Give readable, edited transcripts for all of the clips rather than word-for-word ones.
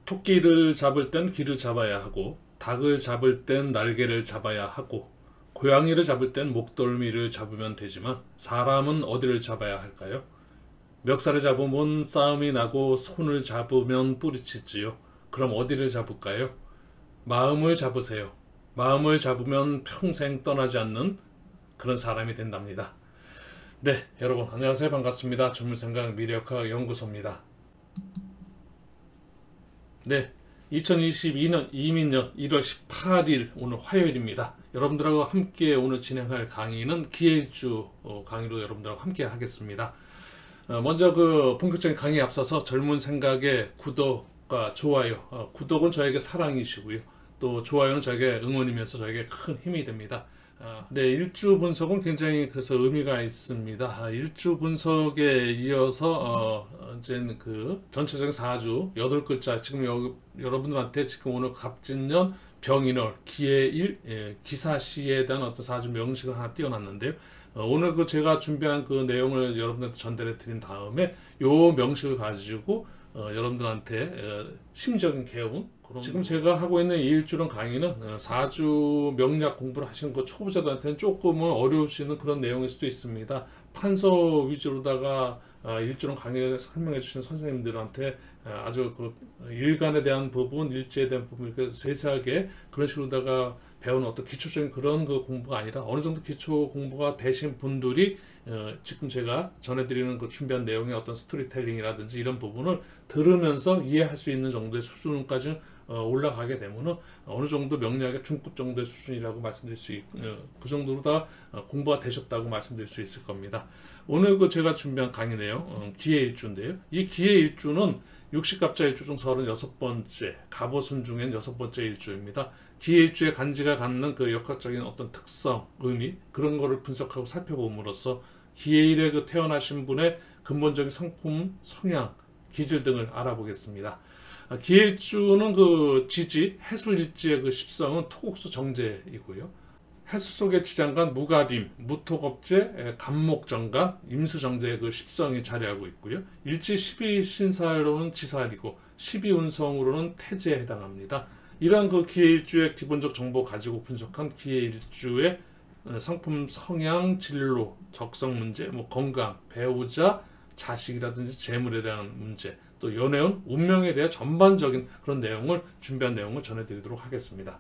토끼를 잡을 땐 귀를 잡아야 하고, 닭을 잡을 땐 날개를 잡아야 하고, 고양이를 잡을 땐 목덜미를 잡으면 되지만 사람은 어디를 잡아야 할까요? 멱살을 잡으면 싸움이 나고 손을 잡으면 뿌리치지요. 그럼 어디를 잡을까요? 마음을 잡으세요. 마음을 잡으면 평생 떠나지 않는 그런 사람이 된답니다. 네, 여러분 안녕하세요. 반갑습니다. 전문생각 미래역학 연구소입니다. 네, 2022년 이민년 1월 18일 오늘 화요일입니다. 여러분들하고 함께 오늘 진행할 강의는 기해일주 강의로 여러분들하고 함께 하겠습니다. 먼저 본격적인 강의에 앞서서 젊은 생각의 구독과 좋아요, 구독은 저에게 사랑이시고요, 또 좋아요는 저에게 응원이면서 저에게 큰 힘이 됩니다. 네, 일주 분석은 굉장히 그래서 의미가 있습니다. 일주 분석에 이어서 이제는 전체적인 4주 8글자, 지금 여러분들한테 지금 오늘 갑진년 병인월 기해일 기사시에 대한 어떤 4주 명식을 하나 띄워놨는데요. 오늘 제가 준비한 내용을 여러분들한테 전달해 드린 다음에 요 명식을 가지고 여러분들한테 심적인 개운, 지금 제가 하고 있는 이 일주론 강의는 4주 명리학 공부를 하시는 초보자들한테는 조금은 어려울 수 있는 그런 내용일 수도 있습니다. 판서 위주로다가 일주론 강의를 설명해 주시는 선생님들한테 아주 일간에 대한 부분, 일지에 대한 부분 이렇게 세세하게 그런 식으로다가 배우는 어떤 기초적인 그런 공부가 아니라 어느 정도 기초 공부가 되신 분들이 지금 제가 전해드리는 준비한 내용의 어떤 스토리텔링이라든지 이런 부분을 들으면서 이해할 수 있는 정도의 수준까지 올라가게 되면은 어느 정도 명리학의 중급 정도의 수준이라고 말씀드릴 수 있고, 그 정도로 다 공부가 되셨다고 말씀드릴 수 있을 겁니다. 오늘 제가 준비한 강의 내용 기해일주인데요. 이 기해일주는 육식갑자 일주 중 36번째, 갑오순 중엔 6번째 일주입니다. 기해일주의 간지가 갖는 역학적인 어떤 특성, 의미, 그런 거를 분석하고 살펴봄으로써 기해일에 태어나신 분의 근본적인 성품, 성향, 기질 등을 알아보겠습니다. 기해일주는 지지, 해술일지의 십성은 토국수 정제이고요. 해수 속의 지장간 무가빔, 무토겁제, 간목정간, 임수정제의 십성이 자리하고 있고요. 일지 12신살로는 지살이고 12운성으로는 태제에 해당합니다. 이러한 기해일주의 기본적 정보 가지고 분석한 기해일주의 성품, 성향, 진로, 적성 문제, 건강, 배우자, 자식이라든지 재물에 대한 문제, 또 연애운, 운명에 대한 전반적인 그런 내용을 준비한 내용을 전해드리도록 하겠습니다.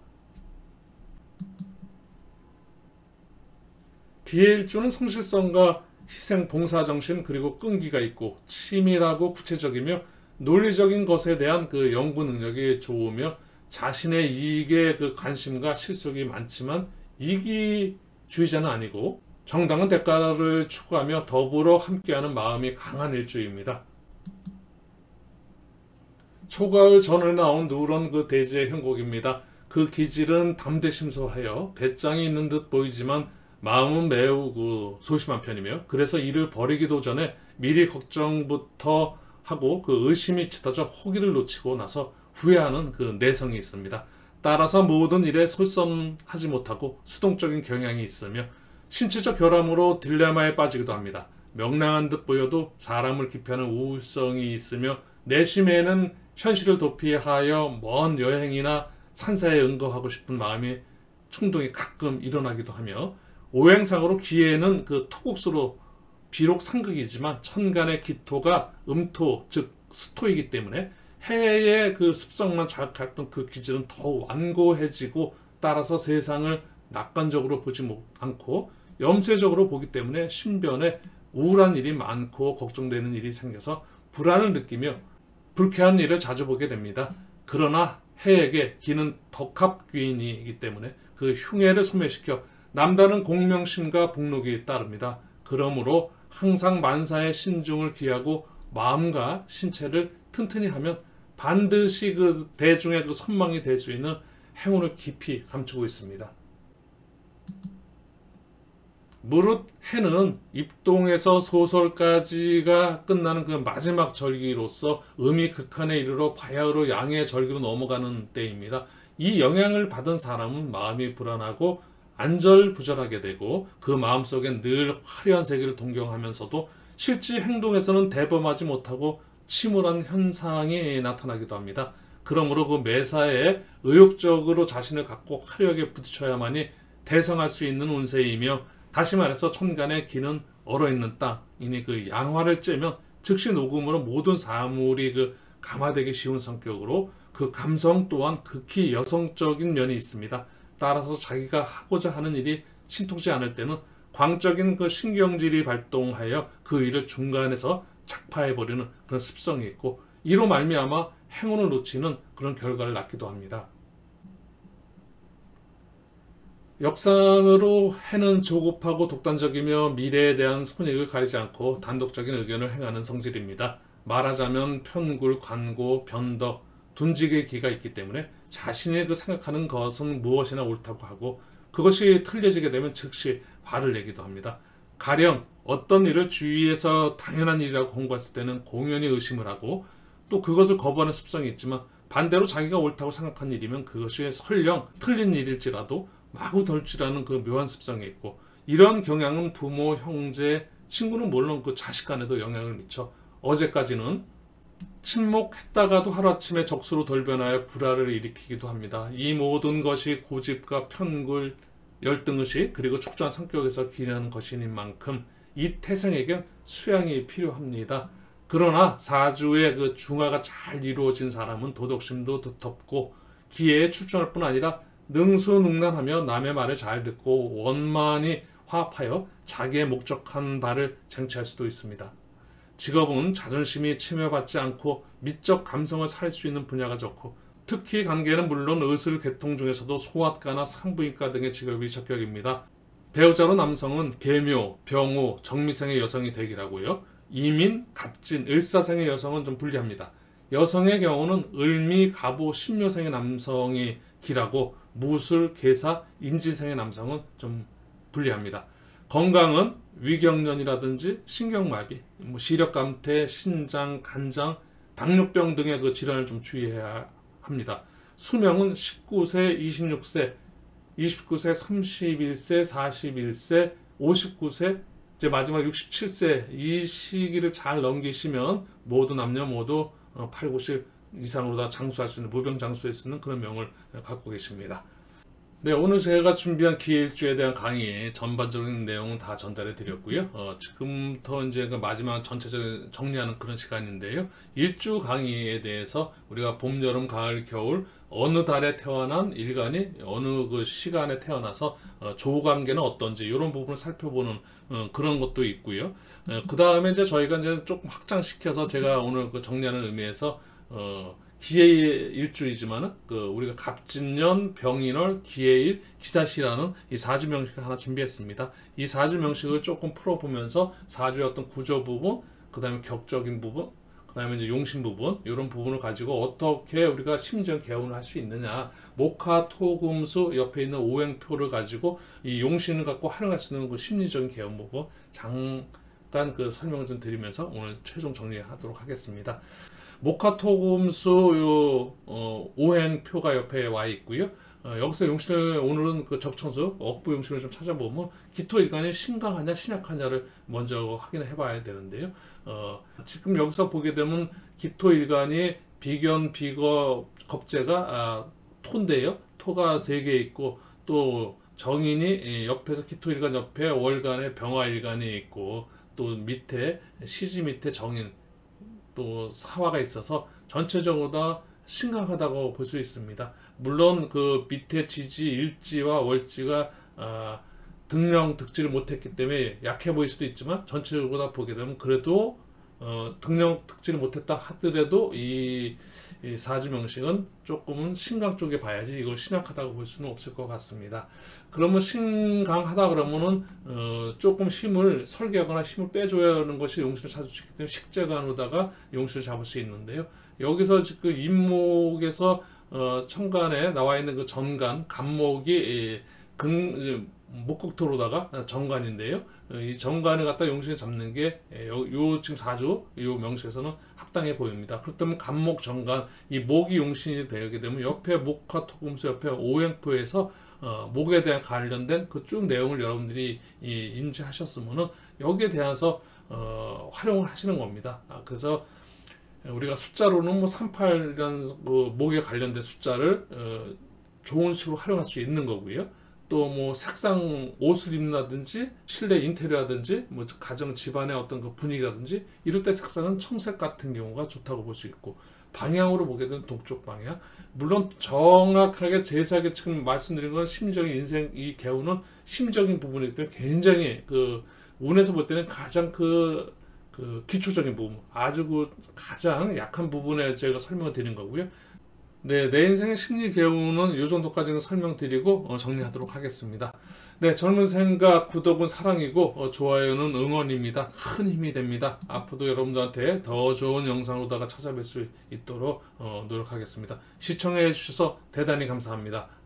기해일주는 성실성과 희생, 봉사정신, 그리고 끈기가 있고 치밀하고 구체적이며 논리적인 것에 대한 연구 능력이 좋으며 자신의 이익에 관심과 실속이 많지만 이기주의자는 아니고 정당한 대가를 추구하며 더불어 함께하는 마음이 강한 일주입니다. 초가을 전에 나온 누런 대지의 형곡입니다. 그 기질은 담대심소하여 배짱이 있는 듯 보이지만 마음은 매우 소심한 편이며, 그래서 이를 버리기도 전에 미리 걱정부터 하고 의심이 짙어져 호기를 놓치고 나서 후회하는 내성이 있습니다. 따라서 모든 일에 솔선하지 못하고 수동적인 경향이 있으며 신체적 결함으로 딜레마에 빠지기도 합니다. 명랑한 듯 보여도 사람을 기피하는 우울성이 있으며 내심에는 현실을 도피하여 먼 여행이나 산사에 응거하고 싶은 마음이 충동이 가끔 일어나기도 하며, 오행상으로 기해는 토국수로 비록 상극이지만 천간의 기토가 음토, 즉 스토이기 때문에 해의 습성만 자극했던 기질은 더 완고해지고, 따라서 세상을 낙관적으로 보지 않고 염세적으로 보기 때문에 신변에 우울한 일이 많고 걱정되는 일이 생겨서 불안을 느끼며 불쾌한 일을 자주 보게 됩니다. 그러나 해에게 기는 덕합귀인이기 때문에 흉해를 소멸시켜 남다른 공명심과 복록이 따릅니다. 그러므로 항상 만사의 신중을 기하고 마음과 신체를 튼튼히 하면 반드시 대중의 선망이 될 수 있는 행운을 깊이 감추고 있습니다. 무릇 해는 입동에서 소설까지가 끝나는 마지막 절기로서 음이 극한에 이르러 바야흐로 양의 절기로 넘어가는 때입니다. 이 영향을 받은 사람은 마음이 불안하고 안절부절하게 되고 마음속엔 늘 화려한 세계를 동경하면서도 실제 행동에서는 대범하지 못하고 침울한 현상이 나타나기도 합니다. 그러므로 그 매사에 의욕적으로 자신을 갖고 화려하게 부딪혀야만이 대성할 수 있는 운세이며, 다시 말해서 천간의 기는 얼어있는 땅이니 그 양화를 쬐면 즉시 녹음으로 모든 사물이 그 감화되기 쉬운 성격으로, 그 감성 또한 극히 여성적인 면이 있습니다. 따라서 자기가 하고자 하는 일이 신통치 않을 때는 광적인 그 신경질이 발동하여 그 일을 중간에서 착파해버리는 그런 습성이 있고, 이로 말미암아 행운을 놓치는 그런 결과를 낳기도 합니다. 역상으로 해는 조급하고 독단적이며 미래에 대한 손익을 가리지 않고 단독적인 의견을 행하는 성질입니다. 말하자면 편굴, 관고, 변덕, 둔직의 기가 있기 때문에 자신이 그 생각하는 것은 무엇이나 옳다고 하고, 그것이 틀려지게 되면 즉시 화를 내기도 합니다. 가령 어떤 일을 주위에서 당연한 일이라고 홍보했을 때는 공연히 의심을 하고, 또 그것을 거부하는 습성이 있지만 반대로 자기가 옳다고 생각한 일이면 그것이 설령 틀린 일일지라도 마구 덜지라는 그 묘한 습성이 있고, 이러한 경향은 부모, 형제, 친구는 물론 그 자식 간에도 영향을 미쳐 어제까지는 침묵했다가도 하루아침에 적수로 돌변하여 불화를 일으키기도 합니다. 이 모든 것이 고집과 편굴, 열등의식, 그리고 촉조한 성격에서 기인한 것인 만큼 이 태생에겐 수양이 필요합니다. 그러나 사주의 그 중화가 잘 이루어진 사람은 도덕심도 두텁고 기회에 출중할 뿐 아니라 능수능란하며 남의 말을 잘 듣고 원만히 화합하여 자기의 목적한 바를 쟁취할 수도 있습니다. 직업은 자존심이 침해받지 않고 미적 감성을 살 수 있는 분야가 좋고, 특히 관계는 물론 의술 계통 중에서도 소아과나 산부인과 등의 직업이 적격입니다. 배우자로 남성은 계묘, 병호, 정미생의 여성이 되기라고요. 이민, 갑진, 을사생의 여성은 좀 불리합니다. 여성의 경우는 을미, 갑오, 신묘생의 남성이 기라고, 무술, 계사, 임진생의 남성은 좀 불리합니다. 건강은 위경련이라든지 신경마비, 시력감퇴, 신장, 간장, 당뇨병 등의 그 질환을 좀 주의해야 합니다. 수명은 19세, 26세, 29세, 31세, 41세, 59세, 이제 마지막 67세 이 시기를 잘 넘기시면 모든 남녀 모두 8, 90 이상으로 다 장수할 수 있는, 무병장수할 수 있는 그런 명을 갖고 계십니다. 네, 오늘 제가 준비한 기일주에 대한 강의 전반적인 내용은 다 전달해 드렸고요. 지금부터 이제 그 마지막 전체적인 정리하는 그런 시간인데요. 일주 강의에 대해서 우리가 봄, 여름, 가을, 겨울 어느 달에 태어난 일간이 어느 그 시간에 태어나서 조관계는 어떤지 이런 부분을 살펴보는 그런 것도 있고요. 그 다음에 이제 저희가 이제 조금 확장시켜서 제가 오늘 그 정리하는 의미에서 기해의 일주이지만은 그 우리가 갑진년, 병인월, 기해일, 기사시라는 이 사주 명식을 하나 준비했습니다. 이 사주 명식을 조금 풀어보면서 사주의 어떤 구조 부분, 그 다음에 격적인 부분, 그 다음에 이제 용신 부분, 이런 부분을 가지고 어떻게 우리가 심정 개운을 할 수 있느냐, 목화, 토, 금수 옆에 있는 오행표를 가지고 이 용신을 갖고 활용할 수 있는 그 심리적인 개운 부분 잠깐 그 설명을 좀 드리면서 오늘 최종 정리하도록 하겠습니다. 목화토금수 오행표가 옆에 와 있고요. 여기서 용신을 오늘은 그 적천수 억부 용신을 좀 찾아보면 기토일간이 신강하냐 신약하냐를 먼저 확인을 해봐야 되는데요. 지금 여기서 보게 되면 기토일간이 비견, 비거, 겁재가 토인데요. 토가 3개 있고 또 정인이 옆에서 기토일간 옆에 월간에 병화일간이 있고 또 밑에 시지 밑에 정인 또 사화가 있어서 전체적으로 다 심각하다고 볼 수 있습니다. 물론 그 밑에 지지, 일지와 월지가 등령 득지를 못했기 때문에 약해 보일 수도 있지만 전체적으로 다 보게 되면 그래도 등령 득지를 못했다 하더라도 이 사주 명식은 조금은 신강 쪽에 봐야지 이걸 신약하다고 볼 수는 없을 것 같습니다. 그러면 신강하다 그러면은 조금 힘을 설계하거나 힘을 빼줘야 하는 것이 용신을 찾을 수 있기 때문에 식재간으로다가 용신을 잡을 수 있는데요. 여기서 지금 임목에서 천간에 나와 있는 그 전간, 간목이 목국토로다가 정관인데요. 이 정관을 갖다 용신에 잡는 게 요 지금 사주 요 명식에서는 합당해 보입니다. 그렇다면 간목 정관 이 목이 용신이 되게 되면 옆에 목화 토금수 옆에 오행표에서 목에 대한 관련된 그 쭉 내용을 여러분들이 인지하셨으면은 여기에 대해서 활용을 하시는 겁니다. 그래서 우리가 숫자로는 뭐 38이라는 그 목에 관련된 숫자를 좋은 식으로 활용할 수 있는 거고요. 또 뭐 색상 옷을 입는다든지 실내 인테리어라든지 뭐 가정 집안의 어떤 그 분위기라든지 이럴 때 색상은 청색 같은 경우가 좋다고 볼 수 있고, 방향으로 보게 되면 동쪽 방향. 물론 정확하게 제시하게 지금 말씀드린 건 심적인 인생 이 개우는 심적인 부분이기 때문에 굉장히 그 운에서 볼 때는 가장 그 기초적인 부분, 아주 그 가장 약한 부분에 제가 설명을 드린 거고요. 네, 내 인생의 심리 개우는 이 정도까지는 설명드리고 정리하도록 하겠습니다. 네, 젊은 생각, 구독은 사랑이고 좋아요는 응원입니다. 큰 힘이 됩니다. 앞으로도 여러분들한테 더 좋은 영상으로다가 찾아뵐 수 있도록 노력하겠습니다. 시청해 주셔서 대단히 감사합니다.